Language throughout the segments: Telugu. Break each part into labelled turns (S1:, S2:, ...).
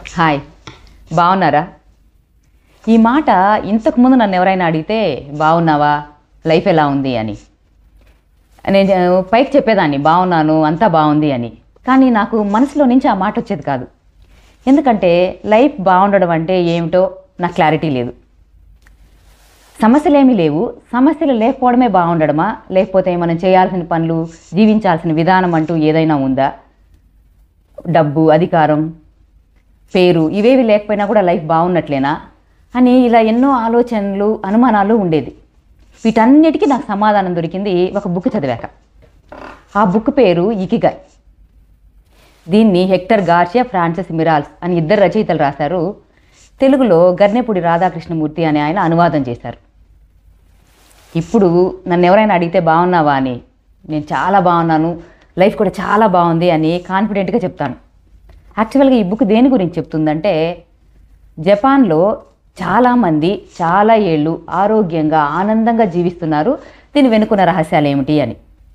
S1: హాయ్, బాగున్నారా? ఈ మాట ఇంతకుముందు నన్ను ఎవరైనా అడిగితే బాగున్నావా, లైఫ్ ఎలా ఉంది అని నేను పైకి చెప్పేదాన్ని, బాగున్నాను, అంతా బాగుంది అని. కానీ నాకు మనసులో నుంచి ఆ మాట వచ్చేది కాదు. ఎందుకంటే లైఫ్ బాగుండడం అంటే ఏమిటో నాకు క్లారిటీ లేదు. సమస్యలు ఏమీ లేవు, సమస్యలు లేకపోవడమే బాగుండడమా, లేకపోతే మనం చేయాల్సిన పనులు, జీవించాల్సిన విధానం అంటూ ఏదైనా ఉందా? డబ్బు, అధికారం, పేరు ఇవేవి లేకపోయినా కూడా లైఫ్ బాగున్నట్లేనా అని ఇలా ఎన్నో ఆలోచనలు, అనుమానాలు ఉండేది. వీటన్నిటికీ నాకు సమాధానం దొరికింది ఒక బుక్ చదివాక. ఆ బుక్ పేరు ఇకిగాయ్. దీన్ని హెక్టర్ గార్షియా, ఫ్రాన్సిస్ మిరాల్స్ అని ఇద్దరు రచయితలు రాశారు. తెలుగులో గర్నెపూడి రాధాకృష్ణమూర్తి అనే ఆయన అనువాదం చేశారు. ఇప్పుడు నన్ను ఎవరైనా అడిగితే బాగున్నావా అని, నేను చాలా బాగున్నాను, లైఫ్ కూడా చాలా బాగుంది అని కాన్ఫిడెంట్గా చెప్తాను. యాక్చువల్గా ఈ బుక్ దేని గురించి చెప్తుందంటే, జపాన్లో చాలామంది చాలా ఏళ్ళు ఆరోగ్యంగా, ఆనందంగా జీవిస్తున్నారు, దీని వెనుకున్న రహస్యాలు ఏమిటి అని.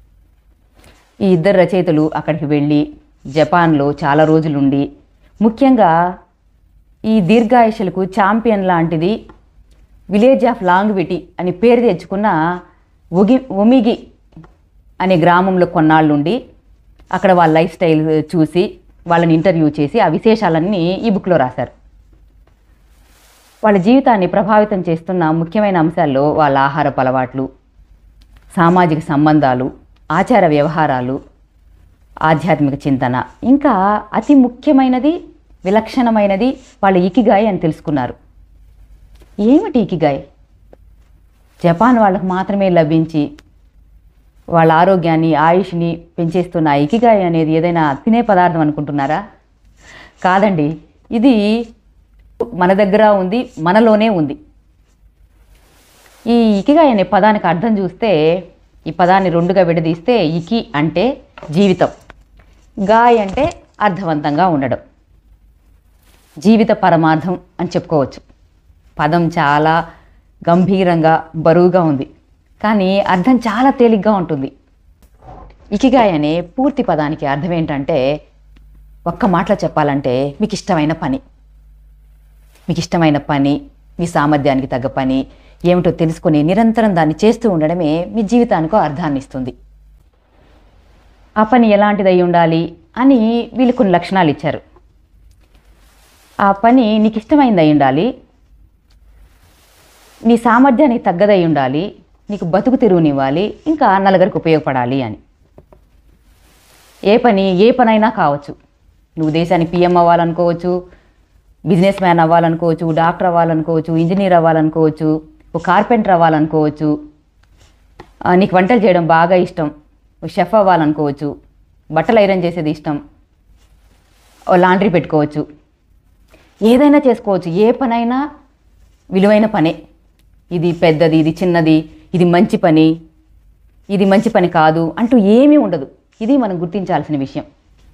S1: ఈ ఇద్దరు రచయితలు అక్కడికి వెళ్ళి జపాన్లో చాలా రోజులుండి, ముఖ్యంగా ఈ దీర్ఘాయుషులకు ఛాంపియన్ లాంటిది విలేజ్ ఆఫ్ లాంగ్విటీ అని పేరు తెచ్చుకున్న ఒమిగి అనే గ్రామంలో కొన్నాళ్ళుండి అక్కడ వాళ్ళ లైఫ్ స్టైల్ చూసి వాళ్ళని ఇంటర్వ్యూ చేసి ఆ విశేషాలన్నీ ఈ బుక్లో రాశారు. వాళ్ళ జీవితాన్ని ప్రభావితం చేస్తున్న ముఖ్యమైన అంశాల్లో వాళ్ళ ఆహారపు అలవాట్లు, సామాజిక సంబంధాలు, ఆచార వ్యవహారాలు, ఆధ్యాత్మిక చింతన, ఇంకా అతి ముఖ్యమైనది, విలక్షణమైనది వాళ్ళ ఇకిగాయ్ అని తెలుసుకున్నారు. ఏమిటి ఇకిగాయ్? జపాన్ వాళ్ళకు మాత్రమే లభించి వాళ్ళ ఆరోగ్యాన్ని, ఆయుష్ని పెంచేస్తున్న ఇకిగాయ్ అనేది ఏదైనా తినే పదార్థం అనుకుంటున్నారా? కాదండి, ఇది మన దగ్గర ఉంది, మనలోనే ఉంది. ఈ ఇకిగాయ్ అనే పదానికి అర్థం చూస్తే, ఈ పదాన్ని రెండుగా విడదీస్తే, ఇకి అంటే జీవితం, గాయ్ అంటే అర్థవంతంగా ఉండడం, జీవిత పరమార్థం అని చెప్పుకోవచ్చు. పదం చాలా గంభీరంగా, బరువుగా ఉంది, కానీ అర్థం చాలా తేలిగ్గా ఉంటుంది. ఇకిగాయ్ అనే పూర్తి పదానికి అర్థం ఏంటంటే, ఒక్క మాటలో చెప్పాలంటే మీకు ఇష్టమైన పని. మీకు ఇష్టమైన పని, మీ సామర్థ్యానికి తగ్గ పని ఏమిటో తెలుసుకొని నిరంతరం దాన్ని చేస్తూ ఉండడమే మీ జీవితానికో అర్థాన్ని ఇస్తుంది. ఆ పని ఎలాంటిదై ఉండాలి అని వీళ్ళు కొన్ని లక్షణాలు ఇచ్చారు. ఆ పని నీకు ఇష్టమైనదై ఉండాలి, నీ సామర్థ్యానికి తగ్గదై ఉండాలి, నీకు బతుకు తెరువునివ్వాలి, ఇంకా నలుగురికి ఉపయోగపడాలి అని. ఏ పనైనా కావచ్చు. నువ్వు దేశానికి పిఎం అవ్వాలనుకోవచ్చు, బిజినెస్ మ్యాన్ అవ్వాలనుకోవచ్చు, డాక్టర్ అవ్వాలనుకోవచ్చు, ఇంజనీర్ అవ్వాలనుకోవచ్చు, ఒక కార్పెంటర్ అవ్వాలనుకోవచ్చు, నీకు వంటలు చేయడం బాగా ఇష్టం, షెఫ్ అవ్వాలనుకోవచ్చు, బట్టలు ఐరన్ చేసేది ఇష్టం, లాండ్రీ పెట్టుకోవచ్చు, ఏదైనా చేసుకోవచ్చు. ఏ పనైనా విలువైన పనే. ఇది పెద్దది, ఇది చిన్నది, ఇది మంచి పని, ఇది మంచి పని కాదు అంటూ ఏమీ ఉండదు. ఇది మనం గుర్తించాల్సిన విషయం.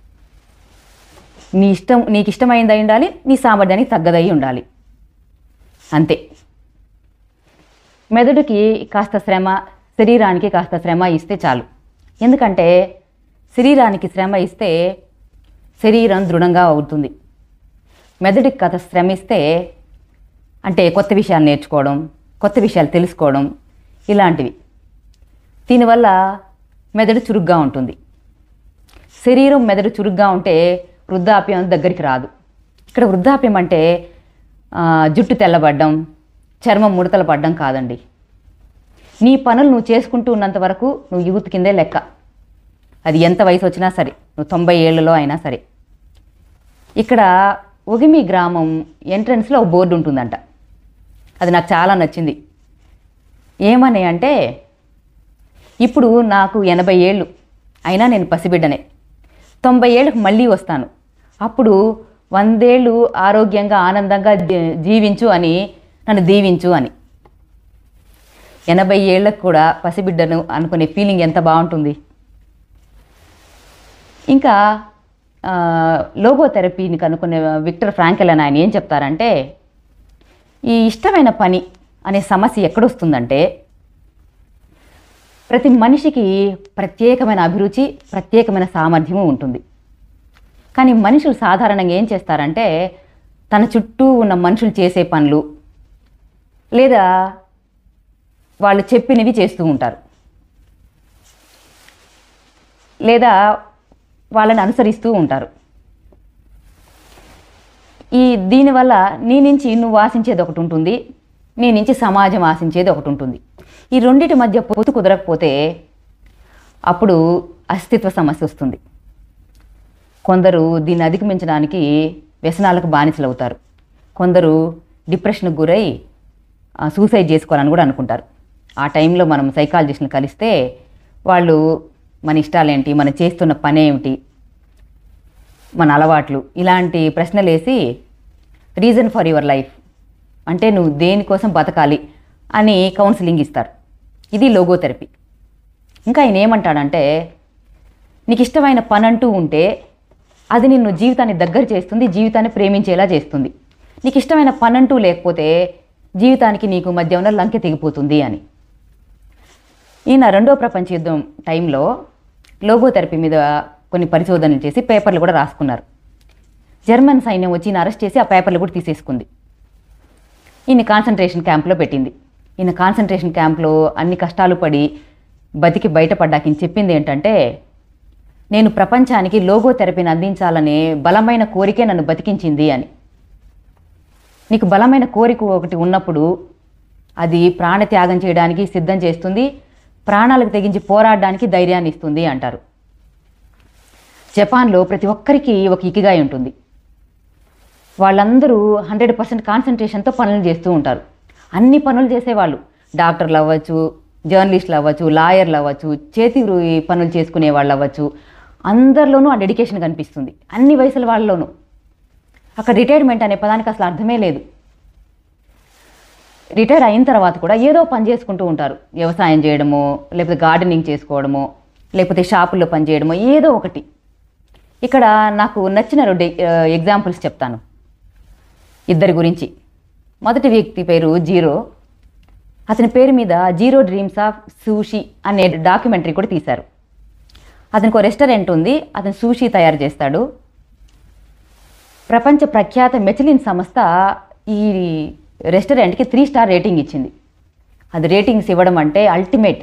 S1: నీకు ఇష్టమైనది అయి ఉండాలి, నీ సామర్థ్యానికి తగ్గదై ఉండాలి, అంతే. మెదడుకి కాస్త శ్రమ, శరీరానికి కాస్త శ్రమ ఇస్తే చాలు. ఎందుకంటే శరీరానికి శ్రమ ఇస్తే శరీరం దృఢంగా అవుతుంది. మెదడుకి కాస్త శ్రమ ఇస్తే, అంటే కొత్త విషయాలు నేర్చుకోవడం, కొత్త విషయాలు తెలుసుకోవడం, ఇలాంటివి. దీనివల్ల మెదడు చురుగ్గా ఉంటుంది. శరీరం, మెదడు చురుగ్గా ఉంటే వృద్ధాప్యం దగ్గరికి రాదు. ఇక్కడ వృద్ధాప్యం అంటే జుట్టు తెల్లబడ్డం, చర్మం ముడతలు పడ్డం కాదండి. నీ పనులు నువ్వు చేసుకుంటూ ఉన్నంత వరకు నువ్వు యూత్ కిందే లెక్క. అది ఎంత వయసు వచ్చినా సరే, నువ్వు 90 ఏళ్లలో అయినా సరే. ఇక్కడ ఒగిమి గ్రామం ఎంట్రన్స్లో ఒక బోర్డు ఉంటుందంట. అది నాకు చాలా నచ్చింది. ఏమని అంటే, ఇప్పుడు నాకు 80 ఏళ్ళు అయినా నేను పసిబిడ్డనే, 90 ఏళ్ళకు మళ్ళీ వస్తాను, అప్పుడు 100 ఏళ్ళు ఆరోగ్యంగా, ఆనందంగా జీవించు అని నన్ను దీవించు అని. 80 ఏళ్ళకు కూడా పసిబిడ్డను అనుకునే ఫీలింగ్ ఎంత బాగుంటుంది. ఇంకా లోగోథెరపీని కనుక్కునే విక్టర్ ఫ్రాంకెల్ అని ఆయన ఏం చెప్తారంటే, ఈ ఇష్టమైన పని అనే సమస్య ఎక్కడొస్తుందంటే, ప్రతి మనిషికి ప్రత్యేకమైన అభిరుచి, ప్రత్యేకమైన సామర్థ్యము ఉంటుంది. కానీ మనుషులు సాధారణంగా ఏం చేస్తారంటే, తన చుట్టూ ఉన్న మనుషులు చేసే పనులు లేదా వాళ్ళు చెప్పినవి చేస్తూ ఉంటారు, లేదా వాళ్ళని అనుసరిస్తూ ఉంటారు. దీనివల్ల నీ నుంచి నువ్వు ఆశించేది ఒకటి ఉంటుంది, నీ నుంచి సమాజం ఆశించేది ఒకటి ఉంటుంది. ఈ రెండింటి మధ్య పొత్తు కుదరకపోతే అప్పుడు అస్తిత్వ సమస్య వస్తుంది. కొందరు దీన్ని అధిగమించడానికి వ్యసనాలకు బానిసలు అవుతారు. కొందరు డిప్రెషన్కి గురై సూసైడ్ చేసుకోవాలని కూడా అనుకుంటారు. ఆ టైంలో మనం సైకాలజిస్ట్ని కలిస్తే వాళ్ళు మన ఇష్టాలేంటి, మనం చేస్తున్న పని ఏమిటి, మన అలవాట్లు, ఇలాంటి ప్రశ్నలు వేసి రీజన్ ఫర్ యువర్ లైఫ్ అంటే నువ్వు దేనికోసం బతకాలి అని కౌన్సిలింగ్ ఇస్తారు. ఇది లోగోథెరపీ. ఇంకా ఆయన ఏమంటాడంటే, నీకు ఇష్టమైన పని అంటూ ఉంటే అది నిన్ను జీవితాన్ని దగ్గర చేస్తుంది, జీవితాన్ని ప్రేమించేలా చేస్తుంది. నీకు ఇష్టమైన పని అంటూ లేకపోతే జీవితానికి నీకు మధ్య ఉన్న లంకె తెగిపోతుంది అని. ఈయన రెండో ప్రపంచ యుద్ధం టైంలో లోగోథెరపీ మీద కొన్ని పరిశోధనలు చేసి పేపర్లు కూడా రాసుకున్నారు. జర్మన్ సైన్యం వచ్చి ఈయన అరెస్ట్ చేసి ఆ పేపర్లు కూడా తీసేసుకుంది. ఈయన కాన్సన్ట్రేషన్ క్యాంప్లో పెట్టింది. ఈయన కాన్సన్ట్రేషన్ క్యాంప్లో అన్ని కష్టాలు పడి బతికి బయటపడ్డాక ఈయన చెప్పింది ఏంటంటే, నేను ప్రపంచానికి లోగోథెరపీని అందించాలనే బలమైన కోరికే నన్ను బతికించింది అని. నీకు బలమైన కోరిక ఒకటి ఉన్నప్పుడు అది ప్రాణత్యాగం చేయడానికి సిద్ధం చేస్తుంది, ప్రాణాలకు తెగించి పోరాడడానికి ధైర్యాన్ని ఇస్తుంది అంటారు. జపాన్లో ప్రతి ఒక్కరికి ఒక ఇకిగాయి ఉంటుంది. వాళ్ళందరూ 100% కాన్సన్ట్రేషన్తో పనులు చేస్తూ ఉంటారు. అన్ని పనులు చేసేవాళ్ళు, డాక్టర్లు అవ్వచ్చు, జర్నలిస్టులు అవ్వచ్చు, లాయర్లు అవ్వచ్చు, చేతి పనులు చేసుకునే వాళ్ళు అవ్వచ్చు, అందరిలోనూ ఆ డెడికేషన్ కనిపిస్తుంది, అన్ని వయసుల వాళ్ళలోనూ. అక్కడ రిటైర్మెంట్ అనే పదానికి అసలు అర్థమే లేదు. రిటైర్ అయిన తర్వాత కూడా ఏదో పని చేసుకుంటూ ఉంటారు. వ్యవసాయం చేయడమో, లేకపోతే గార్డెనింగ్ చేసుకోవడమో, లేకపోతే షాపుల్లో పని చేయడమో, ఏదో ఒకటి. ఇక్కడ నాకు నచ్చిన 2 ఎగ్జాంపుల్స్ చెప్తాను ఇద్దరి గురించి. మొదటి వ్యక్తి పేరు జీరో. అతని పేరు మీద జీరో డ్రీమ్స్ ఆఫ్ సూషీ అనే డాక్యుమెంటరీ కూడా తీశారు. అతనికి ఒక రెస్టారెంట్ ఉంది, అతను సూషీ తయారు చేస్తాడు. ప్రపంచ ప్రఖ్యాత మెచిలిన్ సంస్థ ఈ రెస్టారెంట్కి 3 స్టార్ రేటింగ్ ఇచ్చింది. అది రేటింగ్స్ ఇవ్వడం అంటే అల్టిమేట్.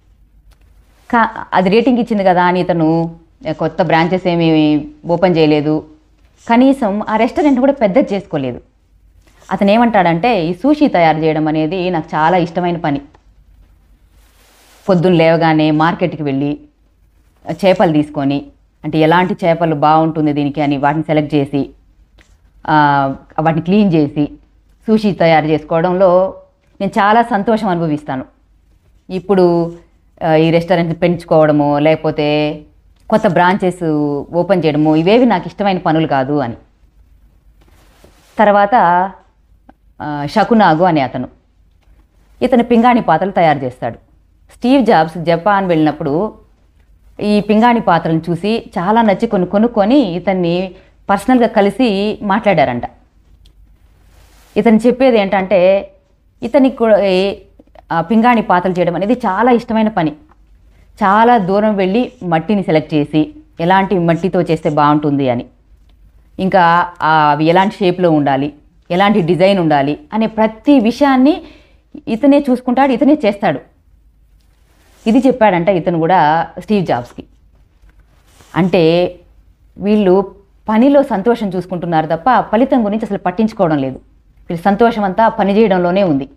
S1: అది రేటింగ్ ఇచ్చింది కదా అని ఇతను కొత్త బ్రాంచెస్ ఏమీ ఓపెన్ చేయలేదు, కనీసం ఆ రెస్టారెంట్ కూడా పెద్దది చేసుకోలేదు. అతను ఏమంటాడంటే, ఈ సూషీ తయారు చేయడం అనేది నాకు చాలా ఇష్టమైన పని. పొద్దున్న లేవగానే మార్కెట్కి వెళ్ళి చేపలు తీసుకొని, అంటే ఎలాంటి చేపలు బాగుంటుంది దీనికి అని వాటిని సెలెక్ట్ చేసి వాటిని క్లీన్ చేసి సూషీ తయారు చేసుకోవడంలో నేను చాలా సంతోషం అనుభవిస్తాను. ఇప్పుడు ఈ రెస్టారెంట్ పెంచుకోవడమో లేకపోతే కొత్త బ్రాంచెస్ ఓపెన్ చేయడమో ఇవేవి నాకు ఇష్టమైన పనులు కాదు అని. తర్వాత షకునాగు అనే ఇతను పింగాణి పాత్రలు తయారు చేస్తాడు. స్టీవ్ జాబ్స్ జపాన్ వెళ్ళినప్పుడు ఈ పింగాణి పాత్రలను చూసి చాలా నచ్చి కొనుక్కొని ఇతన్ని పర్సనల్గా కలిసి మాట్లాడారంట. ఇతను చెప్పేది ఏంటంటే, ఇతనికి కూడా పింగాణి పాత్రలు చేయడం అనేది చాలా ఇష్టమైన పని. చాలా దూరం వెళ్ళి మట్టిని సెలెక్ట్ చేసి ఎలాంటి మట్టితో చేస్తే బాగుంటుంది అని, ఇంకా అవి ఎలాంటి షేప్లో ఉండాలి, ఎలాంటి డిజైన్ ఉండాలి అనే ప్రతి విషయాన్ని ఇతనే చూసుకుంటాడు, ఇతనే చేస్తాడు. ఇది చెప్పాడంట ఇతను కూడా స్టీవ్ జాబ్స్కి. అంటే వీళ్ళు పనిలో సంతోషం చూసుకుంటున్నారు తప్ప ఫలితం గురించి అసలు పట్టించుకోవడం లేదు. వీళ్ళ సంతోషం అంతా పని చేయడంలోనే ఉంది.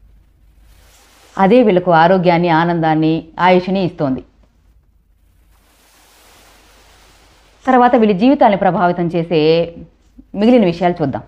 S1: అదే వీళ్ళకు ఆరోగ్యాన్ని, ఆనందాన్ని, ఆయుష్ని ఇస్తోంది. తర్వాత వీళ్ళ జీవితాన్ని ప్రభావితం చేసే మిగిలిన విషయాలు చూద్దాం.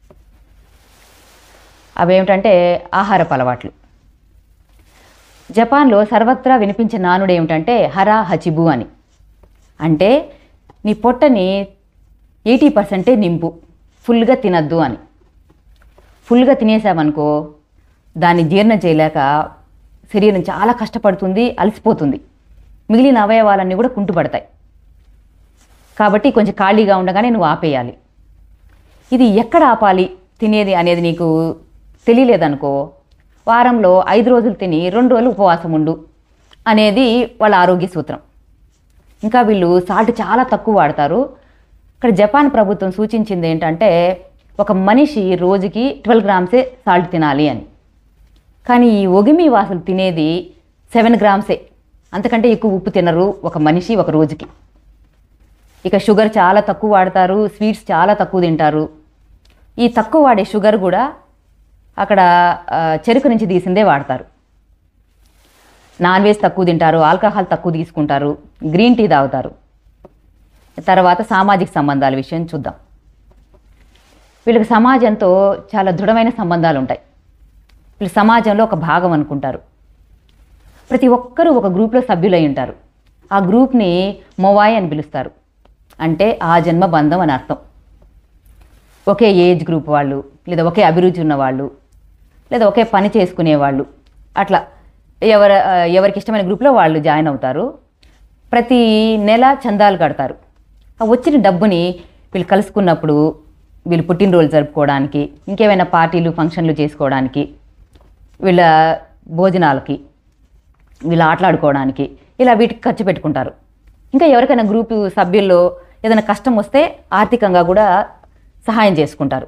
S1: అవేమిటంటే ఆహారపు అలవాట్లు. జపాన్లో సర్వత్రా వినిపించే నానుడు ఏమిటంటే హరా హచిబు అని. అంటే నీ పొట్టని 80% నింపు, ఫుల్గా తినద్దు అని. ఫుల్గా తినేసామనుకో దాన్ని జీర్ణం చేయలేక శరీరం చాలా కష్టపడుతుంది, అలసిపోతుంది, మిగిలిన అవయవాలన్నీ కూడా కుంటుపడతాయి. కాబట్టి కొంచెం ఖాళీగా ఉండగానే నువ్వు ఆపేయాలి. ఇది ఎక్కడ ఆపాలి తినేది అనేది నీకు తెలియలేదనుకో, వారంలో 5 రోజులు తిని 2 రోజులు ఉపవాసం ఉండు అనేది వాళ్ళ ఆరోగ్య సూత్రం. ఇంకా వీళ్ళు సాల్ట్ చాలా తక్కువ వాడతారు. ఇక్కడ జపాన్ ప్రభుత్వం సూచించింది ఏంటంటే ఒక మనిషి రోజుకి 12 గ్రామ్సే సాల్ట్ తినాలి అని. కానీ ఈ ఒగిమి వాసులు తినేది 7 గ్రామ్సే, అంతకంటే ఎక్కువ ఉప్పు తినరు ఒక మనిషి ఒక రోజుకి. ఇక షుగర్ చాలా తక్కువ వాడతారు, స్వీట్స్ చాలా తక్కువ తింటారు. ఈ తక్కువ వాడే షుగర్ కూడా అక్కడ చెరుకు నుంచి తీసిందే వాడతారు. నాన్ వెజ్ తక్కువ తింటారు, ఆల్కహాల్ తక్కువ తీసుకుంటారు, గ్రీన్ టీ తాగుతారు. తర్వాత సామాజిక సంబంధాల విషయం చూద్దాం. వీళ్ళకి సమాజంతో చాలా దృఢమైన సంబంధాలు ఉంటాయి. వీళ్ళు సమాజంలో ఒక భాగం అనుకుంటారు. ప్రతి ఒక్కరూ ఒక గ్రూప్లో సభ్యులై ఉంటారు. ఆ గ్రూప్ని మొవాయ్ అని పిలుస్తారు, అంటే ఆ జన్మ బంధం అని అర్థం. ఒకే ఏజ్ గ్రూప్ వాళ్ళు, లేదా ఒకే అభిరుచి ఉన్నవాళ్ళు, లేదా ఒకే పని చేసుకునేవాళ్ళు, అట్లా ఎవరికి ఇష్టమైన గ్రూప్లో వాళ్ళు జాయిన్ అవుతారు. ప్రతి నెల చందాలు కడతారు. ఆ వచ్చిన డబ్బుని వీళ్ళు కలుసుకున్నప్పుడు వీళ్ళు పుట్టినరోజు జరుపుకోవడానికి, ఇంకేమైనా పార్టీలు ఫంక్షన్లు చేసుకోవడానికి, వీళ్ళ భోజనాలకి, వీళ్ళు ఆటలాడుకోవడానికి, ఇలా వీటికి ఖర్చు పెట్టుకుంటారు. ఇంకా ఎవరికైనా గ్రూపు సభ్యుల్లో ఏదైనా కష్టం వస్తే ఆర్థికంగా కూడా సహాయం చేసుకుంటారు.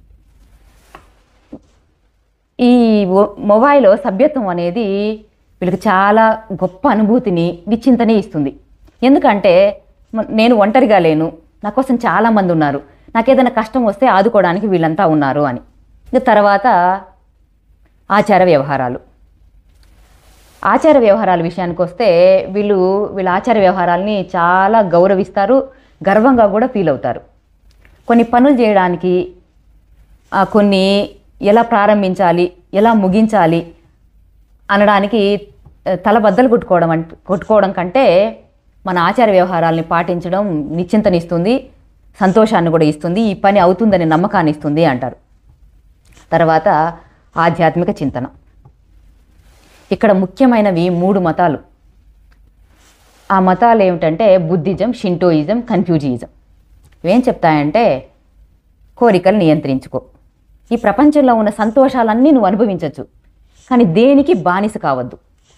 S1: ఈ మొబైల్లో సభ్యత్వం అనేది వీళ్ళకి చాలా గొప్ప అనుభూతిని, నిశ్చింతని ఇస్తుంది. ఎందుకంటే నేను ఒంటరిగా లేను, నా కోసం చాలామంది ఉన్నారు, నాకు ఏదైనా కష్టం వస్తే ఆదుకోవడానికి వీళ్ళంతా ఉన్నారు అని. తర్వాత ఆచార వ్యవహారాలు. ఆచార వ్యవహారాల విషయానికి వస్తే వీళ్ళ ఆచార వ్యవహారాలని చాలా గౌరవిస్తారు, గర్వంగా కూడా ఫీల్ అవుతారు. కొన్ని పనులు చేయడానికి, కొన్ని ఎలా ప్రారంభించాలి, ఎలా ముగించాలి అనడానికి తలబద్దలు కొట్టుకోవడం కంటే మన ఆచార వ్యవహారాలని పాటించడం నిశ్చింతనిస్తుంది, సంతోషాన్ని కూడా ఇస్తుంది, ఈ పని అవుతుందని నమ్మకాన్ని ఇస్తుంది అంటారు. తర్వాత ఆధ్యాత్మిక చింతన. ఇక్కడ ముఖ్యమైనవి 3 మతాలు. ఆ మతాలు ఏమిటంటే బుద్ధిజం, షింటోయిజం, కన్ఫ్యూజియిజం. ఇవేం చెప్తాయంటే కోరికలు నియంత్రించుకో, ఈ ప్రపంచంలో ఉన్న సంతోషాలన్నీ నువ్వు అనుభవించవచ్చు, కానీ దేనికి బానిస కావద్దు.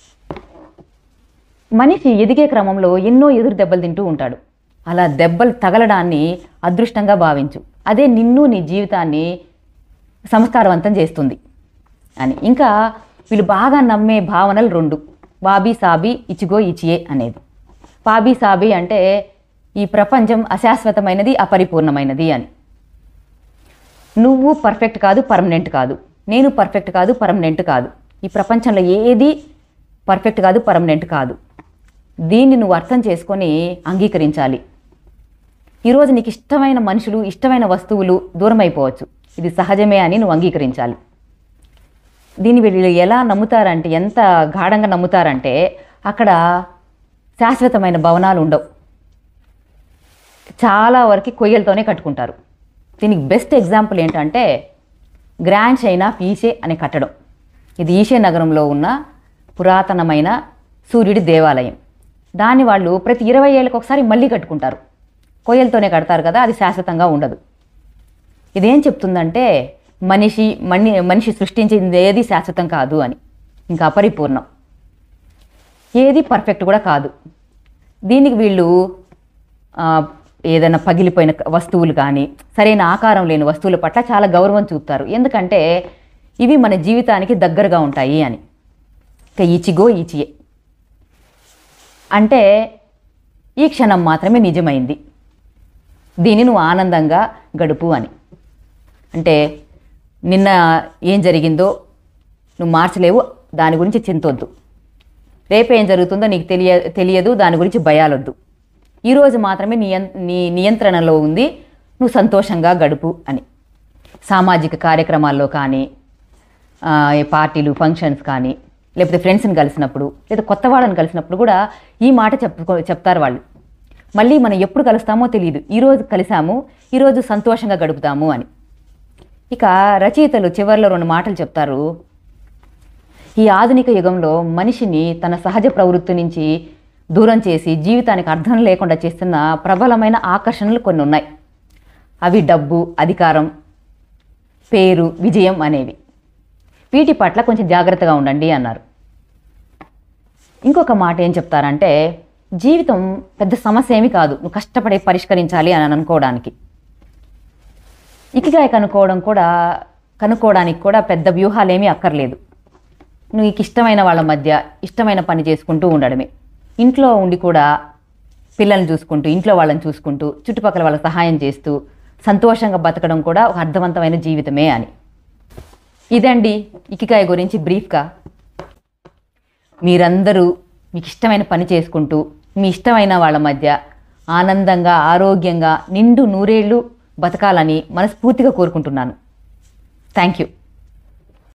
S1: మనిషి ఎదిగే క్రమంలో ఎన్నో ఎదురు దెబ్బలు తింటూ ఉంటాడు. అలా దెబ్బలు తగలడాన్ని అదృష్టంగా భావించు, అదే నిన్ను నీ జీవితాన్ని సంస్కారవంతం చేస్తుంది అని. ఇంకా వీళ్ళు బాగా నమ్మే భావనలు 2: వాబీ సాబీ, ఇచిగో ఇచియే అనేది. వాబీ సాబీ అంటే ఈ ప్రపంచం అశాశ్వతమైనది, అపరిపూర్ణమైనది అని. నువ్వు పర్ఫెక్ట్ కాదు, పర్మనెంట్ కాదు, నేను పర్ఫెక్ట్ కాదు, పర్మనెంట్ కాదు, ఈ ప్రపంచంలో ఏది పర్ఫెక్ట్ కాదు, పర్మనెంట్ కాదు. దీన్ని నువ్వు అర్థం చేసుకొని అంగీకరించాలి. ఈరోజు నీకు ఇష్టమైన మనుషులు, ఇష్టమైన వస్తువులు దూరం అయిపోవచ్చు, ఇది సహజమే అని నువ్వు అంగీకరించాలి. దీన్ని వీళ్ళు ఎలా నమ్ముతారంటే, ఎంత గాఢంగా నమ్ముతారంటే అక్కడ శాశ్వతమైన భవనాలు ఉండవు, చాలా వరకు కొయ్యలతోనే కట్టుకుంటారు. దీనికి బెస్ట్ ఎగ్జాంపుల్ ఏంటంటే గ్రాండ్ చైనా ఈషే అనే కట్టడం. ఇది ఈషే నగరంలో ఉన్న పురాతనమైన సూర్యుడి దేవాలయం. దాన్ని వాళ్ళు ప్రతి 20 ఏళ్ళకి ఒకసారి మళ్ళీ కట్టుకుంటారు. కొయ్యలతోనే కడతారు కదా, అది శాశ్వతంగా ఉండదు. ఇదేం చెప్తుందంటే మనిషి సృష్టించింది ఏది శాశ్వతం కాదు అని, ఇంకా అపరిపూర్ణం, ఏది పర్ఫెక్ట్ కూడా కాదు. దీనికి వీళ్ళు ఏదైనా పగిలిపోయిన వస్తువులు కానీ, సరైన ఆకారం లేని వస్తువుల పట్ల చాలా గౌరవం చూపుతారు. ఎందుకంటే ఇవి మన జీవితానికి దగ్గరగా ఉంటాయి అని. ఇక ఇచిగో ఇచియే అంటే ఈ క్షణం మాత్రమే నిజమైంది, దీన్ని నువ్వు ఆనందంగా గడుపు అని. అంటే నిన్న ఏం జరిగిందో నువ్వు మార్చలేవు, దాని గురించి చింతొద్దు. రేపు ఏం జరుగుతుందో నీకు తెలియదు, దాని గురించి భయాలొద్దు. ఈరోజు మాత్రమే నీ నియంత్రణలో ఉంది, నువ్వు సంతోషంగా గడుపు అని. సామాజిక కార్యక్రమాల్లో కానీ, పార్టీలు ఫంక్షన్స్ కానీ, లేకపోతే ఫ్రెండ్స్ని కలిసినప్పుడు, లేదా కొత్త వాళ్ళని కలిసినప్పుడు కూడా ఈ మాట చెప్తారు వాళ్ళు. మళ్ళీ మనం ఎప్పుడు కలుస్తామో తెలియదు, ఈరోజు కలిసాము, ఈరోజు సంతోషంగా గడుపుతాము అని. ఇక రచయితలు చివరిలో 2 మాటలు చెప్తారు. ఈ ఆధునిక యుగంలో మనిషిని తన సహజ ప్రవృత్తి నుంచి దూరం చేసి జీవితానికి అర్థం లేకుండా చేస్తున్న ప్రబలమైన ఆకర్షణలు కొన్ని ఉన్నాయి. అవి డబ్బు, అధికారం, పేరు, విజయం అనేవి. వీటి పట్ల కొంచెం జాగ్రత్తగా ఉండండి అన్నారు. ఇంకొక మాట ఏం చెప్తారంటే జీవితం పెద్ద సమస్య ఏమీ కాదు, నువ్వు కష్టపడి పరిష్కరించాలి అని అనుకోవడానికి. ఇకిగాయ్ కనుక్కోవడానికి కూడా పెద్ద వ్యూహాలేమీ అక్కర్లేదు. నీకు ఇష్టమైన వాళ్ళ మధ్య ఇష్టమైన పని చేసుకుంటూ ఉండడమే. ఇంట్లో ఉండి కూడా పిల్లల్ని చూసుకుంటూ, ఇంట్లో వాళ్ళని చూసుకుంటూ, చుట్టుపక్కల వాళ్ళకి సహాయం చేస్తూ సంతోషంగా బతకడం కూడా ఒక అర్థవంతమైన జీవితమే అని. ఇదండి ఇకిగాయ్ గురించి బ్రీఫ్గా. మీరందరూ మీకు ఇష్టమైన పని చేసుకుంటూ మీ ఇష్టమైన వాళ్ళ మధ్య ఆనందంగా, ఆరోగ్యంగా, నిండు నూరేళ్ళు బతకాలని మనస్ఫూర్తిగా కోరుకుంటున్నాను. Thank you.